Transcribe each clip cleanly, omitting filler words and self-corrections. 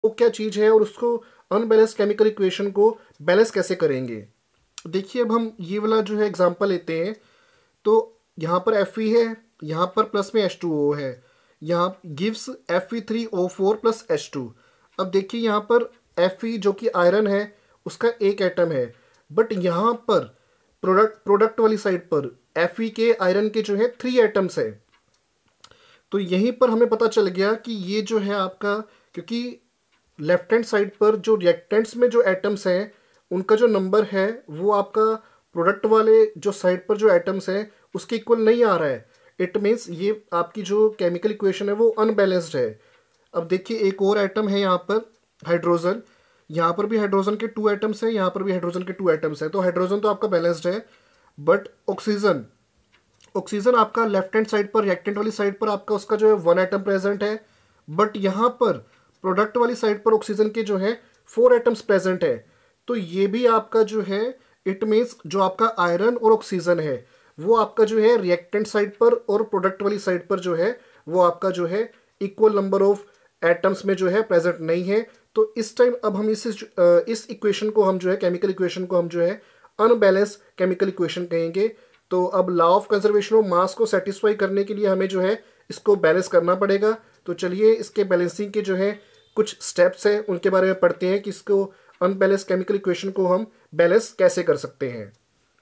वो क्या चीज़ है और उसको अनबैलेंस्ड केमिकल इक्वेशन को बैलेंस कैसे करेंगे। देखिए अब हम ये वाला जो है एग्जांपल लेते हैं। तो यहाँ पर Fe है, यहाँ पर प्लस में H2O है, यहाँ गिव्स Fe3O4 प्लस H2। अब देखिए यहाँ पर Fe जो कि आयरन है उसका एक एटम है, बट यहाँ पर प्रोडक्ट वाली साइड पर Fe के आयरन के जो है 3 एटम्स है। तो यहीं पर हमें पता चल गया कि ये जो है आपका, क्योंकि लेफ्ट हैंड साइड पर जो रिएक्टेंट्स में जो एटम्स हैं उनका जो नंबर है वो आपका प्रोडक्ट वाले जो साइड पर जो एटम्स हैं उसके इक्वल नहीं आ रहा है। इट मीन्स ये आपकी जो केमिकल इक्वेशन है वो अनबैलेंस्ड है। अब देखिए एक और एटम है यहाँ पर हाइड्रोजन, यहाँ पर भी हाइड्रोजन के 2 एटम्स हैं, यहाँ पर भी हाइड्रोजन के 2 एटम्स हैं। तो हाइड्रोजन तो आपका बैलेंस्ड है, बट ऑक्सीजन ऑक्सीजन आपका लेफ्ट हैंड साइड पर रिएक्टेंट वाली साइड पर आपका उसका जो है 1 एटम प्रेजेंट है, बट यहाँ पर प्रोडक्ट वाली साइड पर ऑक्सीजन के जो है 4 एटम्स प्रेजेंट है। तो ये भी आपका जो है इट मीन्स जो आपका आयरन और ऑक्सीजन है वो आपका जो है रिएक्टेंट साइड पर और प्रोडक्ट वाली साइड पर जो है वो आपका जो है इक्वल नंबर ऑफ एटम्स में जो है प्रेजेंट नहीं है। तो इस टाइम अब हम इस इक्वेशन को हम जो है केमिकल इक्वेशन को हम जो है अनबैलेंस केमिकल इक्वेशन कहेंगे। तो अब law of conservation of mass को सेटिस्फाई करने के लिए हमें जो है इसको बैलेंस करना पड़ेगा। तो चलिए इसके बैलेंसिंग के जो है कुछ स्टेप्स हैं उनके बारे में पढ़ते हैं कि इसको अनबैलेंस केमिकल इक्वेशन को हम बैलेंस कैसे कर सकते हैं।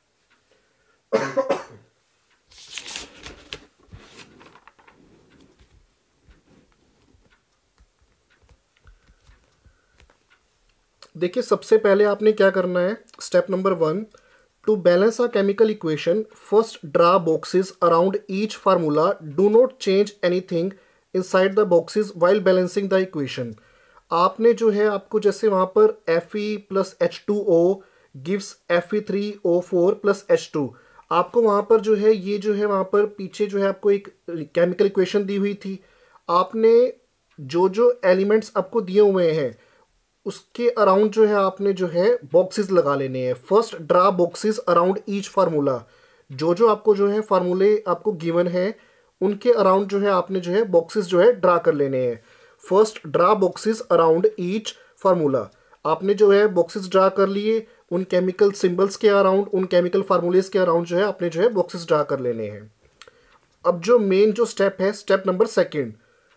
देखिए सबसे पहले आपने क्या करना है, step number 1, to balance a chemical equation first draw boxes around each formula, do not change anything inside the boxes while balancing the equation. आपने जो है आपको जैसे वहाँ पर Fe plus H2O gives Fe3O4 plus H2, आपको वहाँ पर जो है ये जो है वहाँ पर पीछे जो है आपको एक केमिकल इक्वेशन दी हुई थी। आपने जो जो एलिमेंट्स आपको दिए हुए हैं उसके अराउंड जो है आपने जो है बॉक्सेस लगा लेने हैं। First draw boxes around each formula, जो जो आपको जो है फार्मूले आपको गिवन है उनके अराउंड जो है आपने जो है बॉक्सेस जो है ड्रा कर लेने हैं। First draw boxes around each formula, आपने जो है बॉक्सेस ड्रा कर लिए उन केमिकल सिंबल्स के अराउंड, उन केमिकल फार्मूलेस के अराउंड जो है आपने जो है बॉक्सेस ड्रा कर लेने हैं। अब जो मेन जो स्टेप है स्टेप नंबर 2,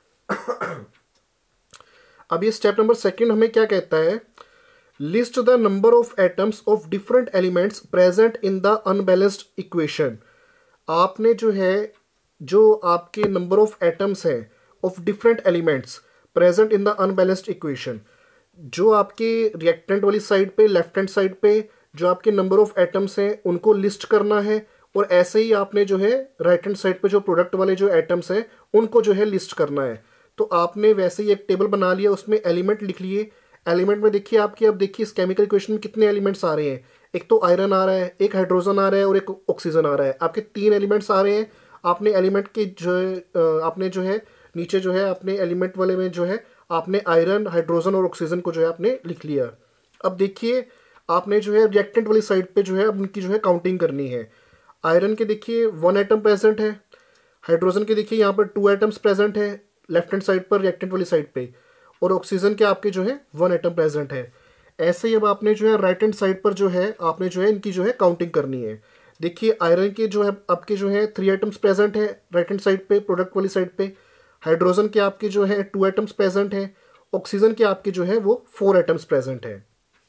अब ये स्टेप नंबर 2 हमें क्या कहता है, list the number of atoms of different elements present in the unbalanced equation. आपने जो है जो आपके नंबर ऑफ एटम्स हैं of different elements present in the unbalanced equation, जो आपके रिएक्टेंट वाली साइड पे लेफ्ट हैंड साइड पे जो आपके नंबर ऑफ एटम्स हैं उनको लिस्ट करना है, और ऐसे ही आपने जो है राइट हैंड साइड पे जो प्रोडक्ट वाले जो एटम्स हैं उनको जो है लिस्ट करना है। तो आपने वैसे ही एक टेबल बना लिया, उसमें एलिमेंट लिख लिए। एलिमेंट में देखिए आपके, अब देखिए इस केमिकल इक्वेशन में कितने एलिमेंट्स आ रहे हैं, एक तो आयरन आ रहा है, एक हाइड्रोजन आ रहा है और एक ऑक्सीजन आ रहा है, आपके 3 एलिमेंट्स आ रहे हैं। आपने एलिमेंट के जो है आपने जो है नीचे जो है अपने एलिमेंट वाले में जो है आपने आयरन हाइड्रोजन और ऑक्सीजन को जो है आपने लिख लिया। अब देखिए आपने जो है रिएक्टेंट वाली साइड पे जो है अब उनकी जो है काउंटिंग करनी है। आयरन के देखिए 1 एटम प्रेजेंट है, हाइड्रोजन के देखिए यहाँ पर 2 एटम्स प्रेजेंट है लेफ्ट हैंड साइड पर रिएक्टेंट वाली साइड पे, और ऑक्सीजन के आपके जो है 1 एटम प्रेजेंट है। ऐसे ही अब आपने जो है राइट हैंड साइड पर जो है आपने जो है इनकी जो है काउंटिंग करनी है। देखिए आयरन के जो है आपके जो है 3 एटम्स प्रेजेंट है राइट हैंड साइड पे प्रोडक्ट वाली साइड पे, हाइड्रोजन के आपके जो है 2 एटम्स प्रेजेंट है, ऑक्सीजन के आपके जो है वो 4 एटम्स प्रेजेंट है।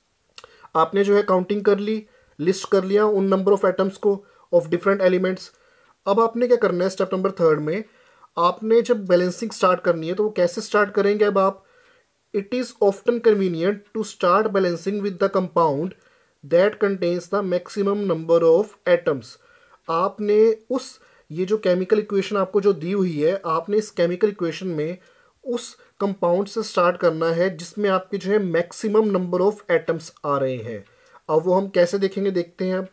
आपने जो है काउंटिंग कर ली, लिस्ट कर लिया उन नंबर ऑफ एटम्स को ऑफ डिफरेंट एलिमेंट्स। अब आपने क्या करना है स्टेप नंबर 3 में, आपने जब बैलेंसिंग स्टार्ट करनी है तो वो कैसे स्टार्ट करेंगे। अब आप, it is often convenient to start balancing with the compound that contains the maximum number of atoms. आपने उस ये जो केमिकल इक्वेशन आपको जो दी हुई है, आपने इस केमिकल इक्वेशन में उस कंपाउंड से स्टार्ट करना है जिसमें आपके जो है मैक्सिमम नंबर ऑफ एटम्स आ रहे हैं। अब वो हम कैसे देखेंगे, देखते हैं। अब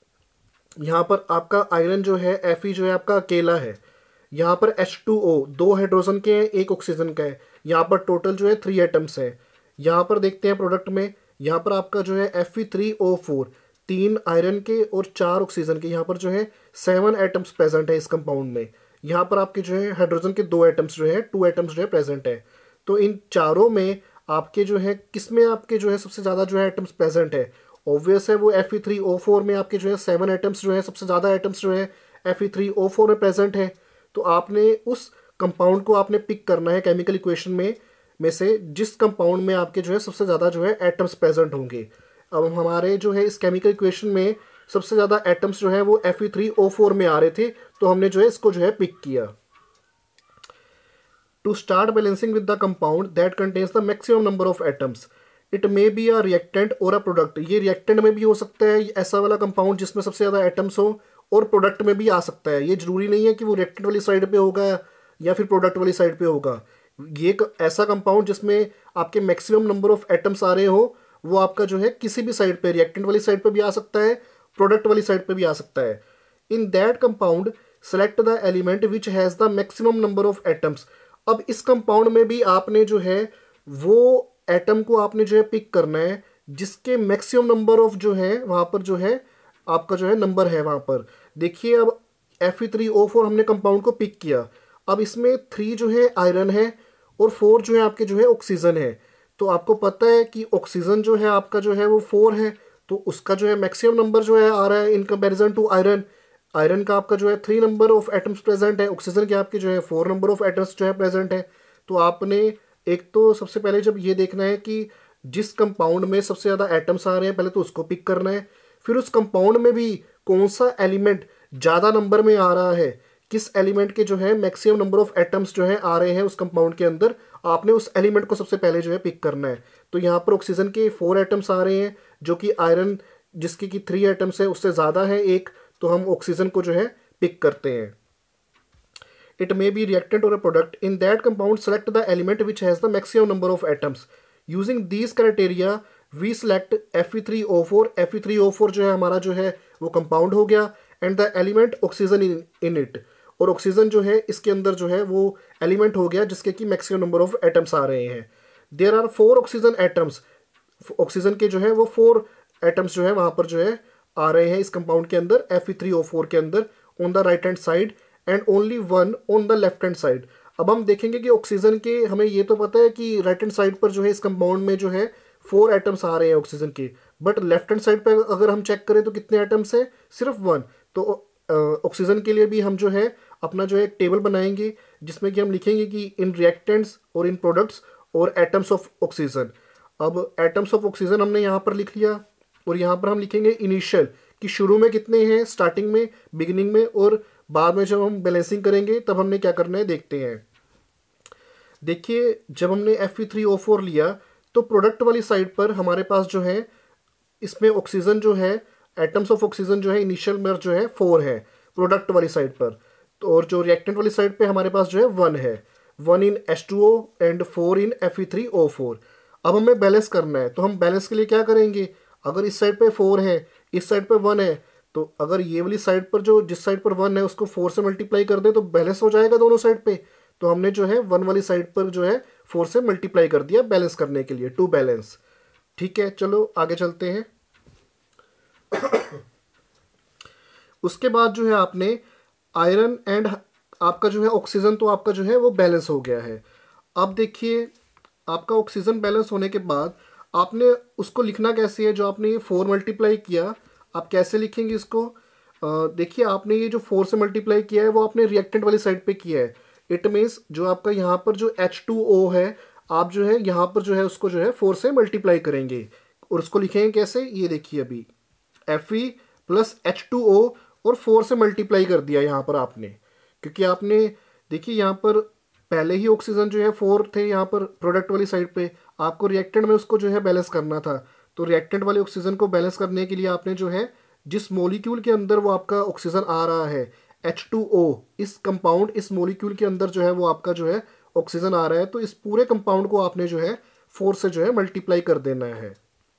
यहाँ पर आपका आयरन जो है Fe जो है आपका अकेला है, यहाँ पर H2O 2 हाइड्रोजन के हैं 1 ऑक्सीजन का है, यहाँ पर टोटल जो है 3 एटम्स है। यहाँ पर देखते हैं प्रोडक्ट में, यहाँ पर आपका जो है Fe3O4 3 आयरन के और 4 ऑक्सीजन के, यहाँ पर जो है 7 एटम्स प्रेजेंट है इस कंपाउंड में। यहाँ पर आपके जो है हाइड्रोजन के 2 एटम्स जो है 2 एटम्स जो है प्रेजेंट है। तो इन चारों में आपके जो है किस में आपके जो है सबसे ज़्यादा जो है एटम्स प्रेजेंट है। ऑब्वियस है वो Fe3O4 में आपके जो है 7 एटम्स जो है सबसे ज़्यादा एटम्स जो है Fe3O4 में प्रेजेंट है। तो आपने उस कंपाउंड को आपने पिक करना है केमिकल इक्वेशन में से जिस कंपाउंड में आपके जो है सबसे ज़्यादा जो है एटम्स प्रेजेंट होंगे। अब हमारे जो है इस केमिकल इक्वेशन में सबसे ज़्यादा एटम्स जो है वो Fe3O4 में आ रहे थे, तो हमने जो है इसको जो है पिक किया। To start balancing with the compound that contains the maximum number of atoms, it may be a reactant or a product। ये रिएक्टेंट में भी हो सकता है ऐसा वाला कंपाउंड जिसमें सबसे ज़्यादा एटम्स हो, और प्रोडक्ट में भी आ सकता है। ये जरूरी नहीं है कि वो रिएक्टेंट वाली साइड पे होगा या फिर प्रोडक्ट वाली साइड पे होगा। ये एक ऐसा कंपाउंड जिसमें आपके मैक्सिमम नंबर ऑफ एटम्स आ रहे हो, वो आपका जो है किसी भी साइड पे, रिएक्टेंट वाली साइड पे भी आ सकता है, प्रोडक्ट वाली साइड पे भी आ सकता है। In that compound select the element which has the maximum number of atoms. अब इस कंपाउंड में भी आपने जो है वो एटम को आपने जो है पिक करना है जिसके मैक्सिमम नंबर ऑफ जो है वहाँ पर जो है आपका जो है नंबर है वहाँ पर। देखिए अब Fe3O4 हमने कंपाउंड को पिक किया। अब इसमें 3 जो है आयरन है और 4 जो है आपके जो है ऑक्सीजन है। तो आपको पता है कि ऑक्सीजन जो है आपका जो है वो 4 है, तो उसका जो है मैक्सिमम नंबर जो है आ रहा है in comparison to iron. Iron का आपका जो है 3 नंबर ऑफ एटम्स प्रेजेंट है, ऑक्सीजन के आपके जो है 4 नंबर ऑफ एटम्स जो है प्रेजेंट है। तो आपने एक तो सबसे पहले जब ये देखना है कि जिस कंपाउंड में सबसे ज़्यादा एटम्स आ रहे हैं पहले तो उसको पिक करना है, फिर उस कंपाउंड में भी कौन सा एलिमेंट ज़्यादा नंबर में आ रहा है, किस एलिमेंट के जो है मैक्सिमम नंबर ऑफ एटम्स जो है आ रहे हैं उस कंपाउंड के अंदर, आपने उस एलिमेंट को सबसे पहले जो है पिक करना है। तो यहाँ पर ऑक्सीजन के 4 एटम्स आ रहे हैं, जो कि आयरन जिसकी कि 3 एटम्स है उससे ज़्यादा है एक, तो हम ऑक्सीजन को जो है पिक करते हैं। इट मे बी रिएक्टेंट और a product in that compound select the element which has the maximum number of atoms using these criteria we select Fe3O4। Fe3O4 जो है हमारा जो है वो कंपाउंड हो गया, and the element oxygen in it, और ऑक्सीजन जो है इसके अंदर जो है वो एलिमेंट हो गया जिसके कि मैक्सिमम नंबर ऑफ एटम्स आ रहे हैं। There are 4 oxygen atoms, oxygen के जो है वो 4 एटम्स जो है वहाँ पर जो है आ रहे हैं इस कंपाउंड के अंदर Fe3O4 के अंदर on the right hand side and only 1 on the left hand side. अब हम देखेंगे कि ऑक्सीजन के, हमें ये तो पता है कि राइट हैंड साइड पर जो है इस कंपाउंड में जो है 4 एटम्स आ रहे हैं ऑक्सीजन के, बट लेफ्ट हैंड साइड पर अगर हम चेक करें तो कितने एटम्स हैं, सिर्फ 1। तो ऑक्सीजन के लिए भी हम जो है अपना जो है एक टेबल बनाएंगे जिसमें कि हम लिखेंगे कि इन रिएक्टेंट्स और इन प्रोडक्ट्स और एटम्स ऑफ ऑक्सीजन। अब एटम्स ऑफ ऑक्सीजन हमने यहाँ पर लिख लिया, और यहाँ पर हम लिखेंगे इनिशियल कि शुरू में कितने हैं, स्टार्टिंग में, बिगिनिंग में, और बाद में जब हम बैलेंसिंग करेंगे तब हमने क्या करना है देखते हैं। देखिए जब हमने Fe3O4 लिया तो प्रोडक्ट वाली साइड पर हमारे पास जो है इसमें ऑक्सीजन जो है, एटम्स ऑफ ऑक्सीजन जो है इनिशियल में जो है 4 है प्रोडक्ट वाली साइड पर, तो और जो रिएक्टेंट वाली साइड पे हमारे पास जो है 1 है, 1 इन H2O एंड 4 इन Fe3O4। अब हमें बैलेंस करना है, तो हम बैलेंस के लिए क्या करेंगे, अगर इस साइड पे 4 है इस साइड पे 1 है, तो अगर ये वाली साइड पर जो जिस साइड पर 1 है उसको 4 से मल्टीप्लाई कर दे तो बैलेंस हो जाएगा दोनों साइड पे। तो हमने जो है 1 वाली साइड पर जो है 4 से मल्टीप्लाई कर दिया बैलेंस करने के लिए, टू बैलेंस। ठीक है, चलो आगे चलते हैं। उसके बाद जो है आपने आयरन एंड आपका जो है ऑक्सीजन, तो आपका जो है वो बैलेंस हो गया है। अब देखिए आपका ऑक्सीजन बैलेंस होने के बाद आपने उसको लिखना कैसे है, जो आपने ये 4 मल्टीप्लाई किया आप कैसे लिखेंगे इसको। देखिए आपने ये जो 4 से मल्टीप्लाई किया है वो आपने रिएक्टेंट वाली साइड पे किया है। इट मीन्स जो आपका यहाँ पर जो H2O है आप जो है यहाँ पर जो है उसको जो है 4 से मल्टीप्लाई करेंगे, और उसको लिखेंगे कैसे, ये देखिए अभी Fe प्लस H2O और 4 से मल्टीप्लाई कर दिया यहाँ पर आपने, क्योंकि आपने देखिए यहाँ पर पहले ही ऑक्सीजन जो है 4 थे यहाँ पर प्रोडक्ट वाली साइड पे, आपको रिएक्टेंट में उसको जो है बैलेंस करना था। तो रिएक्टेंट वाले ऑक्सीजन को बैलेंस करने के लिए आपने जो है जिस मॉलिक्यूल के अंदर वो आपका ऑक्सीजन आ रहा है H2O, इस कंपाउंड इस मॉलिक्यूल के अंदर जो है वो आपका जो है ऑक्सीजन आ रहा है, तो इस पूरे कंपाउंड को आपने जो है 4 से जो है मल्टीप्लाई कर देना है।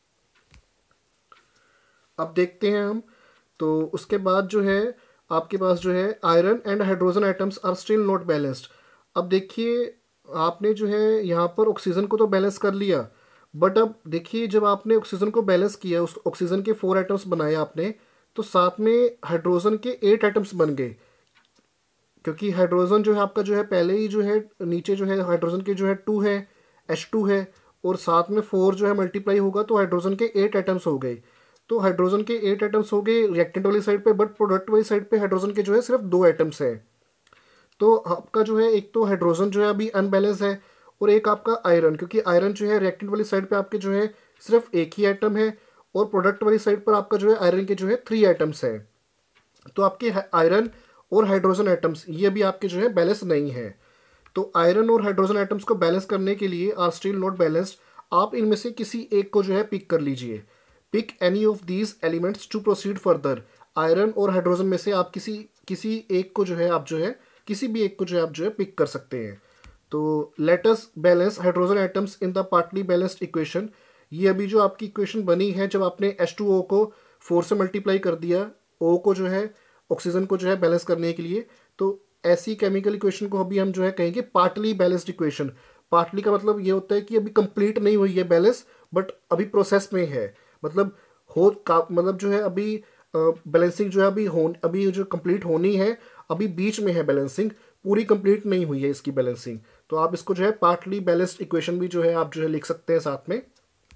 अब देखते हैं हम, तो उसके बाद जो है आपके पास जो है iron and hydrogen atoms are still not balanced. अब देखिए आपने जो है यहाँ पर ऑक्सीजन को तो बैलेंस कर लिया, बट अब देखिए जब आपने ऑक्सीजन को बैलेंस किया, उस ऑक्सीजन के 4 एटम्स बनाए आपने, तो साथ में हाइड्रोजन के 8 एटम्स बन गए, क्योंकि हाइड्रोजन जो है आपका जो है पहले ही जो है नीचे जो है हाइड्रोजन के जो है 2 है, H2 है, और साथ में 4 जो है मल्टीप्लाई होगा तो हाइड्रोजन के 8 एटम्स हो गए। तो हाइड्रोजन के 8 एटम्स हो गए रिएक्टेंट वाली साइड पे, बट प्रोडक्ट वाली साइड पे हाइड्रोजन के जो है सिर्फ 2 एटम्स हैं। तो आपका जो है एक तो हाइड्रोजन जो है अभी अनबैलेंस है, और एक आपका आयरन, क्योंकि आयरन जो है रिएक्टेंट वाली साइड पे आपके जो है सिर्फ एक ही एटम है, और प्रोडक्ट वाली साइड पर आपका जो है आयरन के जो है 3 एटम्स हैं। तो आपके आयरन और हाइड्रोजन एटम्स ये भी आपके जो है बैलेंस नहीं है। तो आयरन और हाइड्रोजन एटम्स को बैलेंस करने के लिए आर स्टिल नॉट बैलेंस्ड, आप इनमें से किसी एक को जो है पिक कर लीजिए। Pick any of these elements to proceed further. Iron और हाइड्रोजन में से आप किसी किसी एक को जो है आप जो है किसी भी एक को जो है आप जो है पिक कर सकते हैं। तो let us balance hydrogen atoms in the partly balanced equation. ये अभी जो आपकी इक्वेशन बनी है, जब आपने H2O को 4 से मल्टीप्लाई कर दिया, O को जो है ऑक्सीजन को जो है बैलेंस करने के लिए, तो ऐसी केमिकल इक्वेशन को अभी हम जो है कहेंगे पार्टली बैलेंस्ड इक्वेशन। पार्टली का मतलब ये होता है कि अभी कंप्लीट नहीं हुई है बैलेंस, बट अभी प्रोसेस में है। मतलब मतलब जो है अभी बैलेंसिंग जो है अभी जो कंप्लीट होनी है, अभी बीच में है बैलेंसिंग, पूरी कंप्लीट नहीं हुई है इसकी बैलेंसिंग। तो आप इसको जो है पार्टली बैलेंस्ड इक्वेशन भी जो है आप जो है लिख सकते हैं साथ में।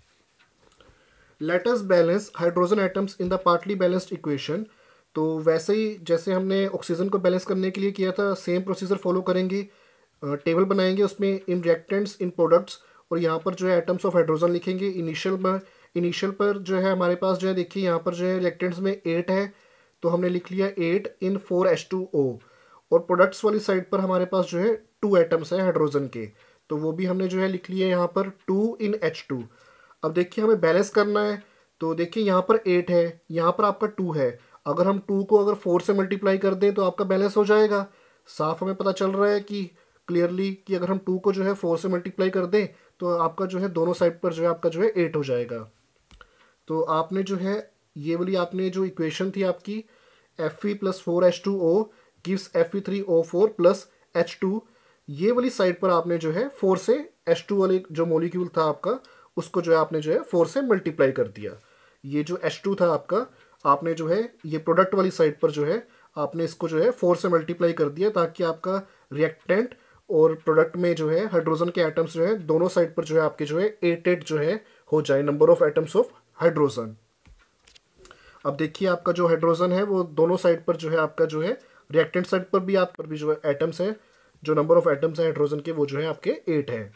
Let us balance hydrogen atoms in the partly balanced equation. तो वैसे ही जैसे हमने ऑक्सीजन को बैलेंस करने के लिए किया था, सेम प्रोसीजर फॉलो करेंगे। टेबल बनाएंगे, उसमें इन रिएक्टेंट्स इन प्रोडक्ट्स, और यहाँ पर जो है एटम्स ऑफ हाइड्रोजन लिखेंगे। इनिशियल पर जो है हमारे पास जो है देखिए यहाँ पर जो है रिएक्टेंट्स में 8 है, तो हमने लिख लिया 8 इन 4H2O। और प्रोडक्ट्स वाली साइड पर हमारे पास जो है 2 एटम्स हैं हाइड्रोजन के, तो वो भी हमने जो है लिख लिया यहाँ पर 2 इन H2। अब देखिए हमें बैलेंस करना है, तो देखिए यहाँ पर 8 है, यहाँ पर आपका 2 है। अगर हम 2 को अगर 4 से मल्टीप्लाई कर दें तो आपका बैलेंस हो जाएगा। साफ हमें पता चल रहा है कि क्लियरली कि अगर हम 2 को जो है 4 से मल्टीप्लाई कर दें तो आपका जो है दोनों साइड पर जो है आपका जो है 8 हो जाएगा। तो आपने जो है ये वाली आपने जो इक्वेशन थी आपकी Fe plus 4H2O gives Fe3O4 plus H2, ये वाली साइड पर आपने जो है 4 से H2 वाले जो मॉलिक्यूल था आपका, उसको जो है आपने जो है 4 से मल्टीप्लाई कर दिया। ये जो H2 था आपका, आपने जो है ये प्रोडक्ट वाली साइड पर जो है आपने इसको जो है 4 से मल्टीप्लाई कर दिया, ताकि आपका रिएक्टेंट और प्रोडक्ट में जो है हाइड्रोजन के एटम्स जो है दोनों साइड पर जो है आपके जो है 8 जो है हो जाए, number of atoms of hydrogen. अब देखिए आपका जो हाइड्रोजन है वो दोनों साइड पर जो है आपका जो है रिएक्टेंट साइड पर भी आप पर भी जो है एटम्स हैं, जो नंबर ऑफ एटम्स हैं हाइड्रोजन के वो जो है आपके 8 हैं।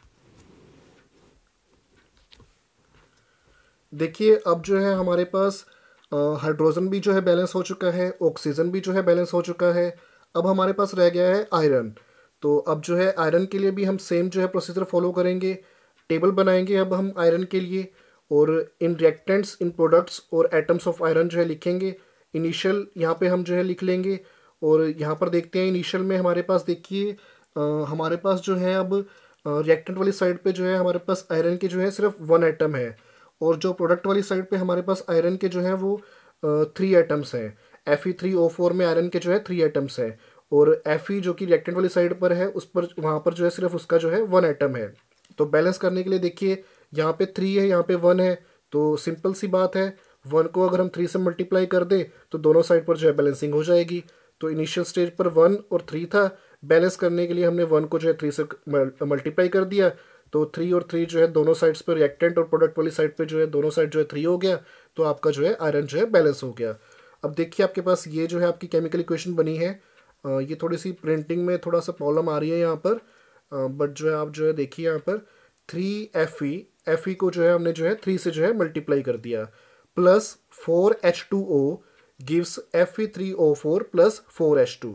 देखिए अब जो है हमारे पास हाइड्रोजन भी जो है बैलेंस हो चुका है, ऑक्सीजन भी जो है बैलेंस हो चुका है। अब हमारे पास रह गया है आयरन। तो अब जो है आयरन के लिए भी हम सेम जो है प्रोसीजर फॉलो करेंगे। टेबल बनाएंगे अब हम आयरन के लिए, और इन रिएक्टेंट्स इन प्रोडक्ट्स और एटम्स ऑफ आयरन जो है लिखेंगे। इनिशियल यहाँ पे हम जो है लिख लेंगे, और यहाँ पर देखते हैं इनिशियल में हमारे पास देखिए हमारे पास जो है अब रिएक्टेंट वाली साइड पे जो है हमारे पास आयरन के जो है सिर्फ 1 एटम है, और जो प्रोडक्ट वाली साइड पे हमारे पास आयरन के जो है वो 3 एटम्स हैं। Fe3O4 में आयरन के जो है 3 एटम्स हैं, और Fe जो कि रिएक्टेंट वाली साइड पर है उस पर वहाँ पर जो है सिर्फ उसका जो है 1 एटम है। तो बैलेंस करने के लिए देखिए यहाँ पे 3 है, यहाँ पे 1 है, तो सिंपल सी बात है 1 को अगर हम 3 से मल्टीप्लाई कर दें तो दोनों साइड पर जो है बैलेंसिंग हो जाएगी। तो इनिशियल स्टेज पर 1 और 3 था, बैलेंस करने के लिए हमने 1 को जो है 3 से मल्टीप्लाई कर दिया, तो 3 और 3 जो है दोनों साइड्स पर रिएक्टेंट और प्रोडक्ट वाली साइड पे जो है दोनों साइड जो है 3 हो गया, तो आपका जो है आयरन जो है बैलेंस हो गया। अब देखिए आपके पास ये जो है आपकी केमिकल इक्वेशन बनी है। ये थोड़ी सी प्रिंटिंग में थोड़ा सा प्रॉब्लम आ रही है यहाँ पर, बट जो है आप जो है देखिए यहाँ पर 3Fe को जो है हमने जो है 3 से जो है मल्टीप्लाई कर दिया, plus 4H2O gives Fe3O4 plus 4H2।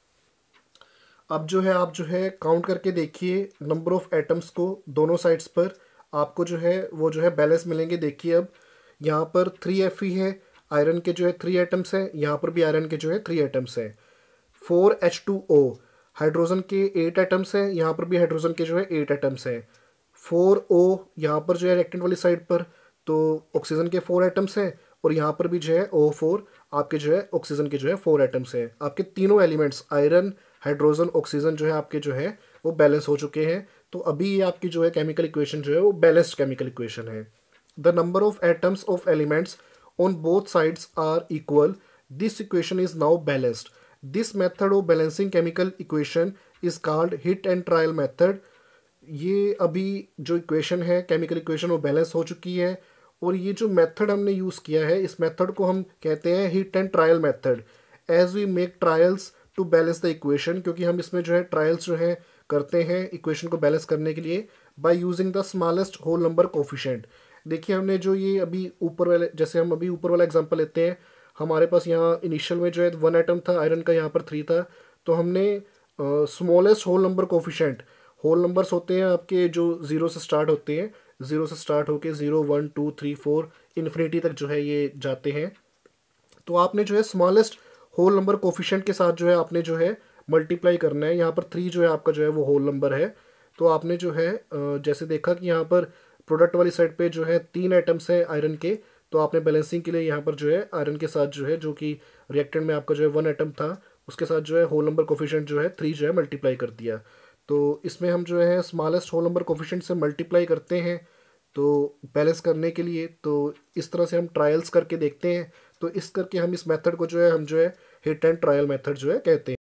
अब जो है आप जो है काउंट करके देखिए नंबर ऑफ एटम्स को दोनों साइड्स पर, आपको जो है वो जो है बैलेंस मिलेंगे। देखिए अब यहाँ पर 3Fe है, आयरन के जो है 3 एटम्स हैं, यहाँ पर भी आयरन के जो है 3 एटम्स हैं। 4H2O हाइड्रोजन के 8 एटम्स हैं, यहाँ पर भी हाइड्रोजन के जो है 8 एटम्स हैं। 4O यहाँ पर जो है रिएक्टेंट वाली साइड पर तो ऑक्सीजन के 4 एटम्स हैं, और यहाँ पर भी जो है O4 आपके जो है ऑक्सीजन के जो है 4 एटम्स हैं। आपके तीनों एलिमेंट्स आयरन, हाइड्रोजन, ऑक्सीजन जो है आपके जो है वो बैलेंस हो चुके हैं। तो अभी ये आपकी जो है केमिकल इक्वेशन जो है वो बैलेंस्ड केमिकल इक्वेशन है। The number of atoms of elements on both sides are equal, this equation is now balanced. This method of balancing chemical equation is called hit and trial method. ये अभी जो equation है, chemical equation, वो balance हो चुकी है। और ये जो मेथड हमने यूज़ किया है, इस मेथड को हम कहते हैं hit and trial method. As we make trials to balance the equation, क्योंकि हम इसमें जो है ट्रायल्स जो है करते हैं इक्वेशन को बैलेंस करने के लिए by using the smallest whole number coefficient. देखिए हमने जो ये अभी ऊपर वाले, जैसे हम अभी ऊपर वाला एग्जांपल लेते हैं, हमारे पास यहाँ इनिशियल में जो है 1 एटम था आयरन का, यहाँ पर 3 था। तो हमने smallest whole number coefficient, whole numbers होते हैं आपके जो ज़ीरो से स्टार्ट होते हैं, ज़ीरो से स्टार्ट होके 0 1 2 3 4 इन्फिनिटी तक जो है ये जाते हैं। तो आपने जो है स्मॉलेस्ट होल नंबर कोफिशिएंट के साथ जो है आपने जो है मल्टीप्लाई करना है। यहाँ पर 3 जो है आपका जो है वो होल नंबर है। तो आपने जो है जैसे देखा कि यहाँ पर प्रोडक्ट वाली साइड पे जो है 3 आइटम्स है आयरन के, तो आपने बैलेंसिंग के लिए यहाँ पर जो है आयरन के साथ जो है, जो कि रिएक्टेंट में आपका जो है 1 आइटम था, उसके साथ जो है होल नंबर कोफिशिएंट जो है 3 जो है मल्टीप्लाई कर दिया। तो इसमें हम जो है स्मॉलेस्ट होल नंबर कोफिशिएंट से मल्टीप्लाई करते हैं तो बैलेंस करने के लिए। तो इस तरह से हम ट्रायल्स करके देखते हैं। तो इस करके हम इस मेथड को जो है हम जो है हिट एंड ट्रायल मेथड जो है कहते हैं।